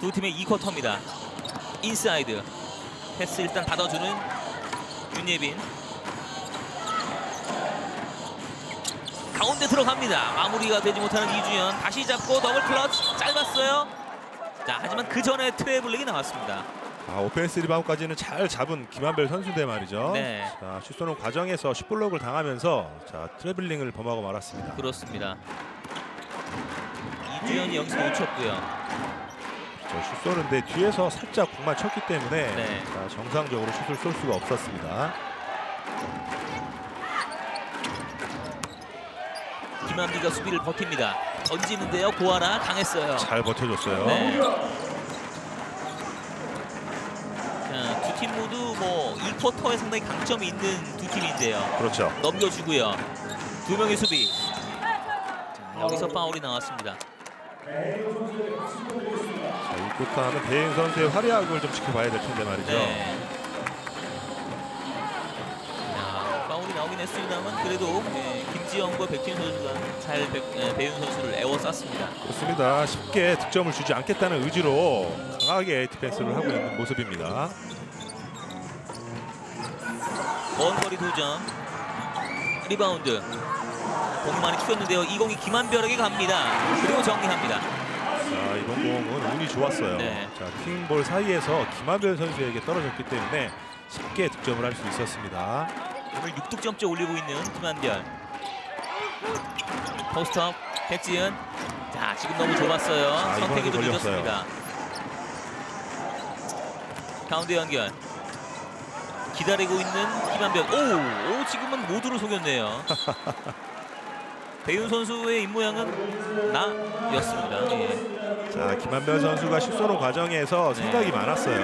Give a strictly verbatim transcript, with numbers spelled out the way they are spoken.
두 팀의 이 쿼터입니다. 인사이드 패스 일단 받아주는 윤예빈. 가운데 들어갑니다. 마무리가 되지 못하는 이주연. 다시 잡고 더블 클러치 짧았어요. 자, 하지만 그 전에 트래블링이 나왔습니다. 아, 오펜스 리바운드까지는 잘 잡은 김한별 선수인데 말이죠. 네. 자, 슛 쏘는 과정에서 슛블록을 당하면서 자, 트래블링을 범하고 말았습니다. 그렇습니다. 이주연이 여기서 놓쳤고요. 슛 쏘는데 뒤에서 살짝 공만 쳤기 때문에 네. 자, 정상적으로 슛을 쏠 수가 없었습니다. 김한비가 수비를 버팁니다. 던지는데요. 고하나 강했어요. 잘 버텨줬어요. 네. 자, 두 팀 모두 뭐 이 쿼터에 상당히 강점이 있는 두 팀인데요. 그렇죠. 넘겨주고요. 두 명의 수비. 자, 여기서 파울이 나왔습니다. 자, 이 쿼터는 배인 선수의 활약을 좀 지켜봐야 될 텐데 말이죠. 네. 자, 파울이 나오긴 했습니다만 그래도 네, 김지영과 백진 선수가 잘 백, 네, 배윤 선수를 에워쌌습니다. 그렇습니다. 쉽게 득점을 주지 않겠다는 의지로 강하게 디펜스를 하고 있는 모습입니다. 먼 거리 두 점. 리바운드. 공이 많이 튀었는데요. 이 공이 김한별에게 갑니다. 그리고 정리합니다. 자, 이번 공은 운이 좋았어요. 네. 자, 킹볼 사이에서 김한별 선수에게 떨어졌기 때문에 쉽게 득점을 할 수 있었습니다. 오늘 육 득점째 올리고 있는 김한별. 포스트업 백지은. 자, 지금 너무 좁았어요. 자, 선택이 좀 이번에도 늦었습니다. 가운데 연결. 기다리고 있는 김한별. 오, 오 지금은 모두를 속였네요. 배윤 선수의 입모양은 나였습니다. 예. 자, 김한별 선수가 슛 쏘는 과정에서 네. 생각이 많았어요.